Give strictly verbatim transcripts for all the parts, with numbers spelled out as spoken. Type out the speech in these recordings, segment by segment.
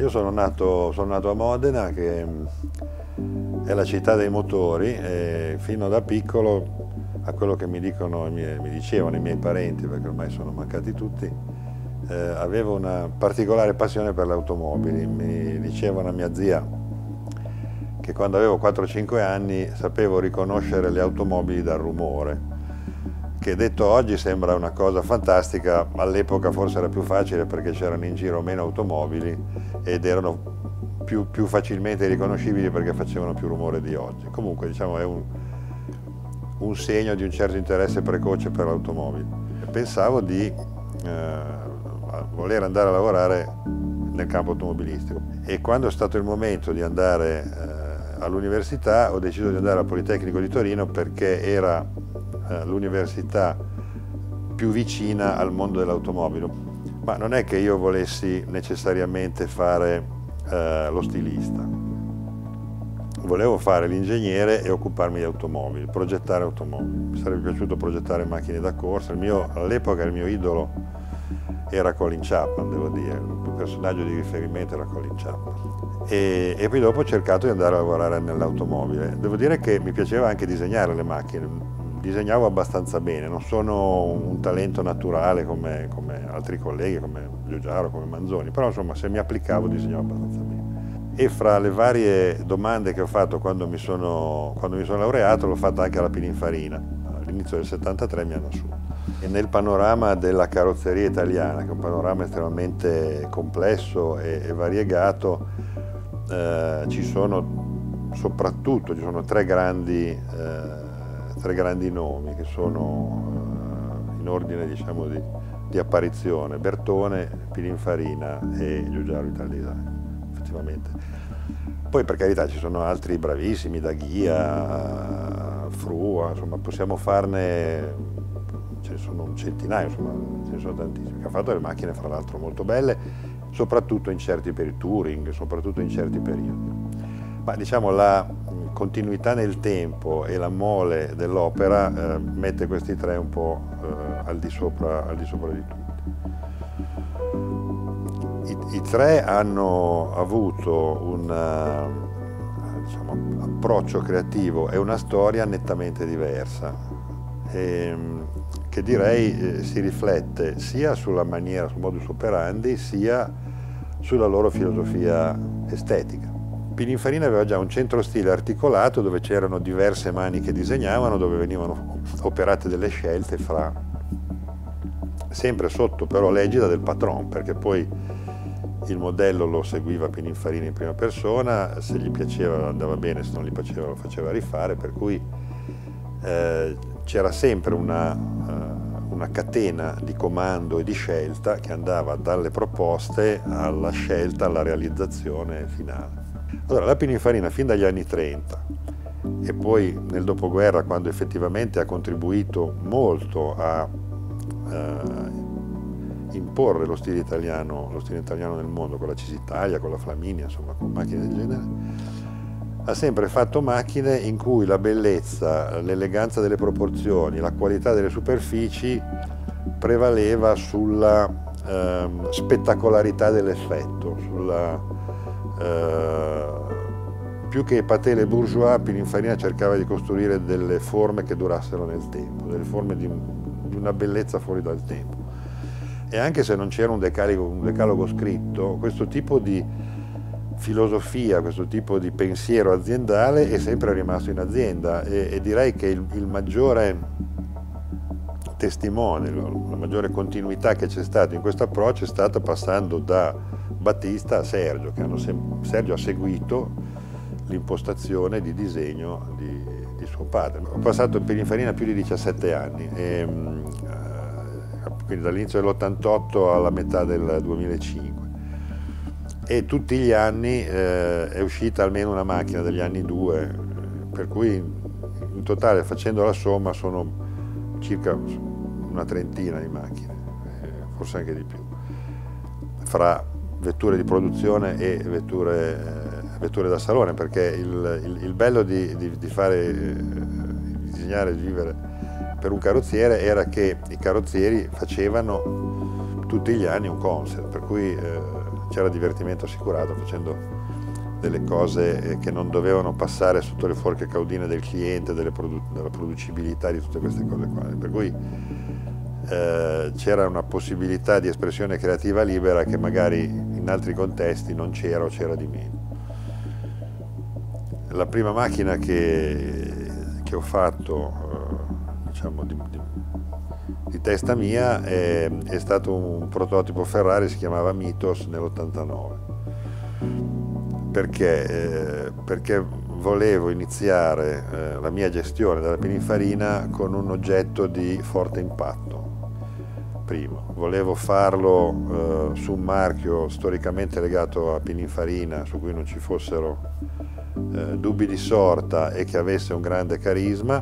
io sono nato, sono nato a Modena, che è la città dei motori, e fino da piccolo, a quello che mi dicono, mi dicevano i miei parenti, perché ormai sono mancati tutti, eh, avevo una particolare passione per le automobili. Mi diceva una mia zia che quando avevo quattro cinque anni sapevo riconoscere le automobili dal rumore, che detto oggi sembra una cosa fantastica, all'epoca forse era più facile perché c'erano in giro meno automobili ed erano più, più facilmente riconoscibili perché facevano più rumore di oggi. Comunque, diciamo, è un, un segno di un certo interesse precoce per l'automobile. Pensavo di eh, voler andare a lavorare nel campo automobilistico, e quando è stato il momento di andare eh, all'università ho deciso di andare al Politecnico di Torino, perché era l'università più vicina al mondo dell'automobile. Ma non è che io volessi necessariamente fare eh, lo stilista, volevo fare l'ingegnere e occuparmi di automobili, progettare automobili. Mi sarebbe piaciuto progettare macchine da corsa. All'epoca il mio idolo era Colin Chapman, devo dire, il personaggio di riferimento era Colin Chapman. E, e poi dopo ho cercato di andare a lavorare nell'automobile. Devo dire che mi piaceva anche disegnare le macchine. Disegnavo abbastanza bene, non sono un talento naturale come, come altri colleghi, come Giugiaro, come Manzoni, però insomma se mi applicavo disegnavo abbastanza bene. E fra le varie domande che ho fatto quando mi sono, quando mi sono laureato, l'ho fatta anche alla Pininfarina, all'inizio del settantatré mi hanno assunto. E nel panorama della carrozzeria italiana, che è un panorama estremamente complesso e, e variegato, eh, ci sono soprattutto ci sono tre grandi eh, tre grandi nomi che sono uh, in ordine, diciamo, di, di apparizione: Bertone, Pininfarina e Giugiaro Italdesign, effettivamente. Poi per carità ci sono altri bravissimi, Daghia, Frua, insomma possiamo farne, ce ne sono un centinaio, insomma ce ne sono tantissimi, che ha fatto delle macchine fra l'altro molto belle, soprattutto in certi periodi, Touring, soprattutto in certi periodi. Ma diciamo la continuità nel tempo e la mole dell'opera eh, mette questi tre un po' eh, al di sopra, al di sopra di tutti. I, I tre hanno avuto un uh, diciamo, approccio creativo e una storia nettamente diversa, e, che direi eh, si riflette sia sulla maniera, sul modus operandi, sia sulla loro filosofia estetica. Pininfarina aveva già un centro stile articolato dove c'erano diverse mani che disegnavano, dove venivano operate delle scelte fra, sempre sotto però l'egida del patron, perché poi il modello lo seguiva Pininfarina in prima persona, se gli piaceva andava bene, se non gli piaceva lo faceva rifare, per cui eh, c'era sempre una, uh, una catena di comando e di scelta che andava dalle proposte alla scelta, alla realizzazione finale. Allora, la Pininfarina fin dagli anni trenta e poi nel dopoguerra, quando effettivamente ha contribuito molto a eh, imporre lo stile italiano, lo stile italiano nel mondo, con la Cisitalia, con la Flaminia, insomma con macchine del genere, ha sempre fatto macchine in cui la bellezza, l'eleganza delle proporzioni, la qualità delle superfici prevaleva sulla eh, spettacolarità dell'effetto, sulla Uh, più che patele bourgeois, Pininfarina cercava di costruire delle forme che durassero nel tempo, delle forme di, di una bellezza fuori dal tempo. E anche se non c'era un decalogo, un decalogo scritto, questo tipo di filosofia, questo tipo di pensiero aziendale è sempre rimasto in azienda, e, e direi che il, il maggiore testimone, la maggiore continuità che c'è stato in questo approccio è stata passando da Battista a Sergio, che hanno Sergio ha seguito l'impostazione di disegno di, di suo padre. Ho passato in Pininfarina più di diciassette anni, e, quindi dall'inizio dell'ottantotto alla metà del duemilacinque, e tutti gli anni eh, è uscita almeno una macchina degli anni due, per cui in totale, facendo la somma, sono circa una trentina di macchine, eh, forse anche di più, fra vetture di produzione e vetture, eh, vetture da salone, perché il, il, il bello di, di, di fare, eh, di disegnare e di vivere per un carrozziere era che i carrozzieri facevano tutti gli anni un concept, per cui eh, c'era divertimento assicurato facendo delle cose che non dovevano passare sotto le forche caudine del cliente, delle produ della producibilità di tutte queste cose qua. Per cui eh, c'era una possibilità di espressione creativa libera che magari in altri contesti non c'era o c'era di meno. La prima macchina che, che ho fatto, eh, diciamo, di, di, di testa mia è, è stato un prototipo Ferrari, si chiamava Mythos nell'ottantanove. Perché? Eh, perché volevo iniziare eh, la mia gestione della Pininfarina con un oggetto di forte impatto. Primo, volevo farlo eh, su un marchio storicamente legato a Pininfarina, su cui non ci fossero eh, dubbi di sorta e che avesse un grande carisma,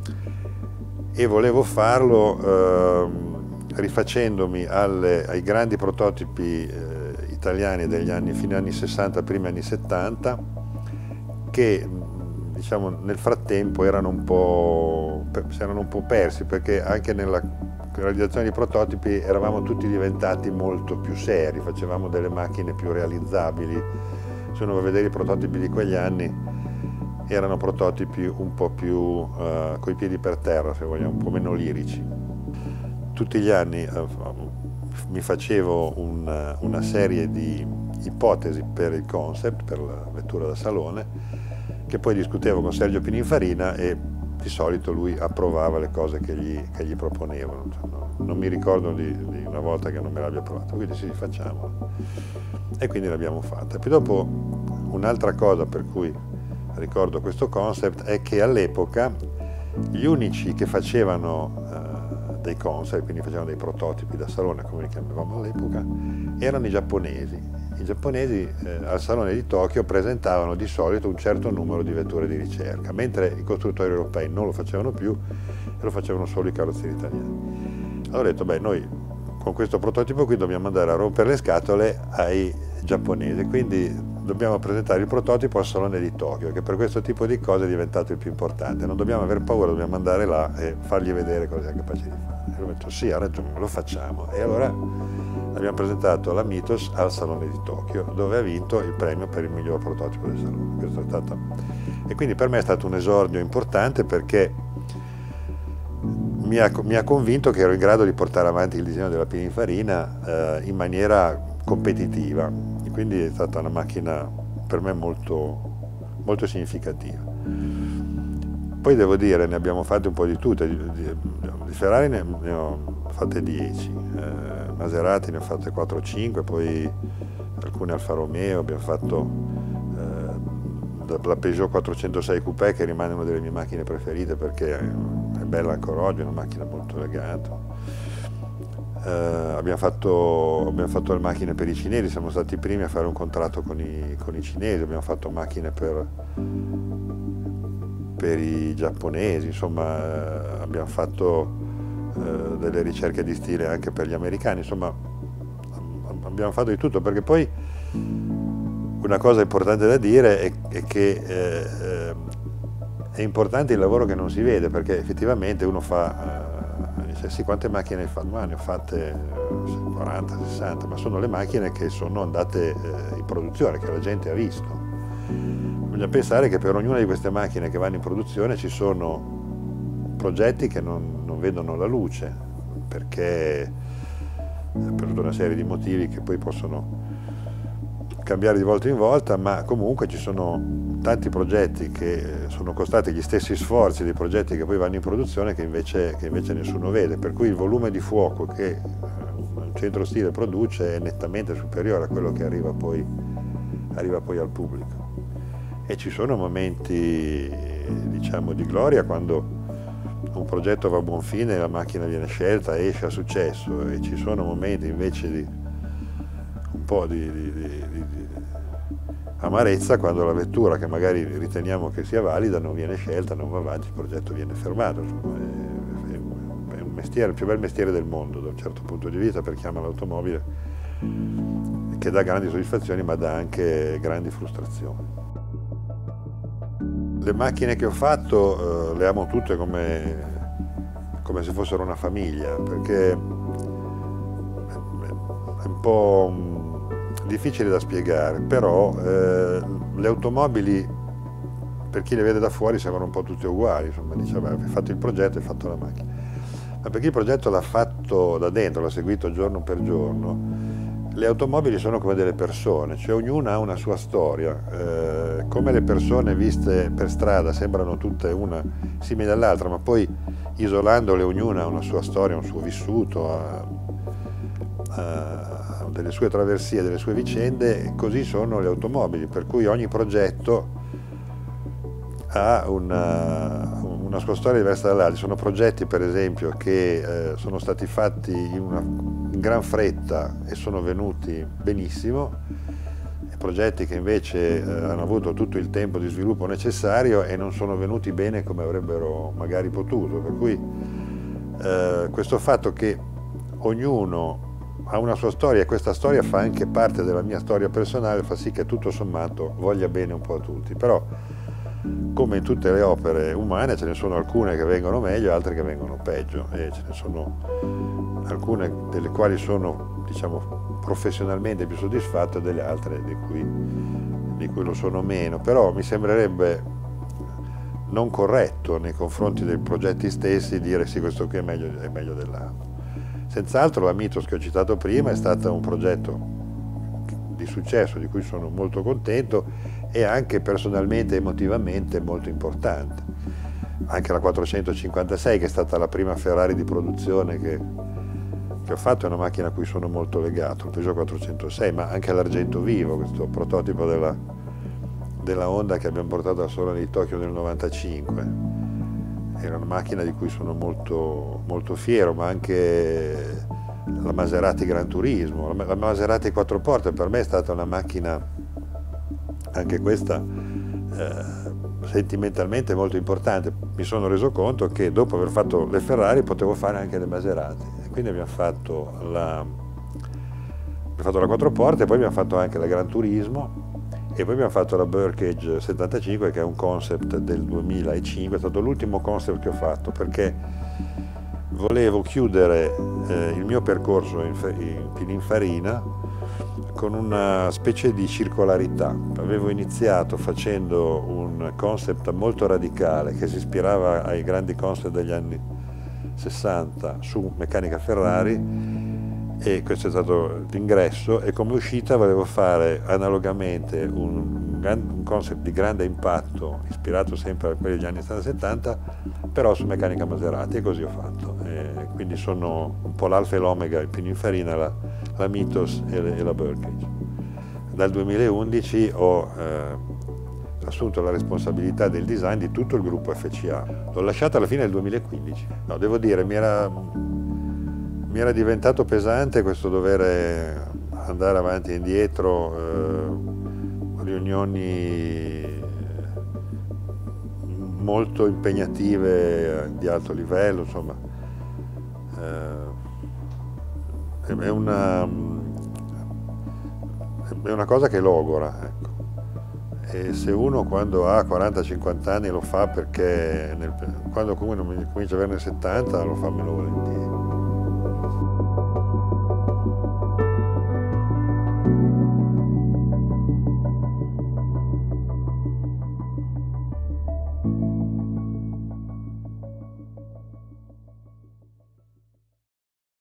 e volevo farlo eh, rifacendomi alle, ai grandi prototipi eh, italiani degli anni, fine anni sessanta, primi anni settanta, che diciamo nel frattempo erano un po', si erano un po' persi, perché anche nella realizzazione di prototipi eravamo tutti diventati molto più seri, facevamo delle macchine più realizzabili. Se uno va a vedere i prototipi di quegli anni, erano prototipi un po' più uh, coi piedi per terra, se vogliamo, un po' meno lirici. Tutti gli anni uh, mi facevo un, una serie di ipotesi per il concept, per la vettura da salone, che poi discutevo con Sergio Pininfarina e di solito lui approvava le cose che gli, che gli proponevano. Cioè, no, non mi ricordo di, di una volta che non me l'abbia provato, quindi sì, facciamolo. E quindi l'abbiamo fatta. Poi dopo un'altra cosa per cui ricordo questo concept è che all'epoca gli unici che facevano uh, dei concept, quindi facevano dei prototipi da salone, come li chiamavamo all'epoca, erano i giapponesi. I giapponesi eh, al Salone di Tokyo presentavano di solito un certo numero di vetture di ricerca, mentre i costruttori europei non lo facevano più e lo facevano solo i carrozzieri italiani. Allora ho detto, beh, noi con questo prototipo qui dobbiamo andare a rompere le scatole ai giapponesi, quindi dobbiamo presentare il prototipo al Salone di Tokyo, che per questo tipo di cose è diventato il più importante. Non dobbiamo aver paura, dobbiamo andare là e fargli vedere cosa siamo capaci di fare. E ho detto, sì, ha ragione, lo facciamo. E allora abbiamo presentato la Mythos al Salone di Tokyo, dove ha vinto il premio per il miglior prototipo del salone. Questo è stato... E quindi per me è stato un esordio importante, perché mi ha, mi ha convinto che ero in grado di portare avanti il disegno della Pininfarina eh, in maniera competitiva. E quindi è stata una macchina per me molto, molto significativa. Poi devo dire, ne abbiamo fatte un po' di tutte. Di, di, di Ferrari ne, ne ho fatte dieci. Eh, Maserati ne ho fatte quattro o cinque, poi alcune Alfa Romeo, abbiamo fatto eh, la Peugeot quattrocentosei Coupé, che rimane una delle mie macchine preferite perché è bella ancora oggi, è una macchina molto elegante. Eh, abbiamo, fatto, abbiamo fatto le macchine per i cinesi, siamo stati i primi a fare un contratto con i, con i cinesi, abbiamo fatto macchine per, per i giapponesi, insomma eh, abbiamo fatto delle ricerche di stile anche per gli americani, insomma abbiamo fatto di tutto, perché poi una cosa importante da dire è, è che eh, è importante il lavoro che non si vede, perché effettivamente uno fa, eh, dice sì, quante macchine hai fatto? Ma ne ho fatte quaranta, sessanta, ma sono le macchine che sono andate eh, in produzione, che la gente ha visto. Bisogna pensare che per ognuna di queste macchine che vanno in produzione ci sono progetti che non, non vedono la luce, perché per tutta una serie di motivi che poi possono cambiare di volta in volta, ma comunque ci sono tanti progetti che sono costati gli stessi sforzi dei progetti che poi vanno in produzione, che invece, che invece nessuno vede, per cui il volume di fuoco che un centro stile produce è nettamente superiore a quello che arriva poi, arriva poi al pubblico. E ci sono momenti, diciamo, di gloria quando un progetto va a buon fine, la macchina viene scelta, esce a successo, e ci sono momenti invece di un po' di, di, di, di, di amarezza quando la vettura, che magari riteniamo che sia valida, non viene scelta, non va avanti, il progetto viene fermato. Insomma, è, è un mestiere, il più bel mestiere del mondo da un certo punto di vista, per chi ama l'automobile, che dà grandi soddisfazioni ma dà anche grandi frustrazioni. Le macchine che ho fatto eh, le amo tutte come, come se fossero una famiglia, perché è un po' difficile da spiegare, però eh, le automobili, per chi le vede da fuori, sembrano un po' tutte uguali, insomma, dice, vabbè, hai fatto il progetto, hai fatto la macchina. Ma per chi il progetto l'ha fatto da dentro, l'ha seguito giorno per giorno, le automobili sono come delle persone, cioè ognuna ha una sua storia, eh, come le persone viste per strada sembrano tutte una simile all'altra, ma poi isolandole ognuna ha una sua storia, un suo vissuto, ha, ha delle sue traversie, delle sue vicende, così sono le automobili, per cui ogni progetto ha una, una sua storia diversa dall'altra. Ci sono progetti, per esempio, che eh, sono stati fatti in una in gran fretta e sono venuti benissimo, e progetti che invece eh, hanno avuto tutto il tempo di sviluppo necessario e non sono venuti bene come avrebbero magari potuto, per cui eh, questo fatto che ognuno ha una sua storia e questa storia fa anche parte della mia storia personale fa sì che tutto sommato voglia bene un po' a tutti, però come in tutte le opere umane ce ne sono alcune che vengono meglio e altre che vengono peggio, e ce ne sono alcune delle quali sono, diciamo, professionalmente più soddisfatto e delle altre di cui, di cui lo sono meno, però mi sembrerebbe non corretto nei confronti dei progetti stessi dire sì, questo qui è meglio, è meglio dell'altro. Senz'altro la Mythos che ho citato prima è stato un progetto di successo di cui sono molto contento e anche personalmente e emotivamente molto importante. Anche la quattrocentocinquantasei, che è stata la prima Ferrari di produzione che, che ho fatto, è una macchina a cui sono molto legato, il Peugeot quattrocentosei, ma anche l'Argento Vivo, questo prototipo della, della Honda che abbiamo portato al Salone di Tokyo nel novantacinque. Era una macchina di cui sono molto, molto fiero, ma anche la Maserati Gran Turismo, la Maserati quattro porte per me è stata una macchina, anche questa, eh, sentimentalmente molto importante. Mi sono reso conto che dopo aver fatto le Ferrari potevo fare anche le Maserati, e quindi abbiamo fatto la, abbiamo fatto la quattro porte, e poi abbiamo fatto anche la Gran Turismo, e poi abbiamo fatto la Birdcage settantacinque, che è un concept del duemilacinque, è stato l'ultimo concept che ho fatto perché volevo chiudere eh, il mio percorso in, in Pininfarina con una specie di circolarità. Avevo iniziato facendo un concept molto radicale che si ispirava ai grandi concept degli anni sessanta su meccanica Ferrari, e questo è stato l'ingresso, e come uscita volevo fare analogamente un, un concept di grande impatto ispirato sempre a quelli degli anni settanta, però su meccanica Maserati, e così ho fatto. E quindi sono un po' l'alfa e l'omega, il Pininfarina, la, la Mythos e, le, e la Birdcage. Dal duemilaundici ho eh, assunto la responsabilità del design di tutto il gruppo F C A. L'ho lasciato alla fine del duemilaquindici. No, devo dire, mi era, mi era diventato pesante questo dover andare avanti e indietro, eh, riunioni molto impegnative di alto livello, insomma. Eh, è, una, è una cosa che logora, ecco. E se uno quando ha quaranta cinquanta anni lo fa perché nel, quando comincia ad averne settanta lo fa meno volentieri.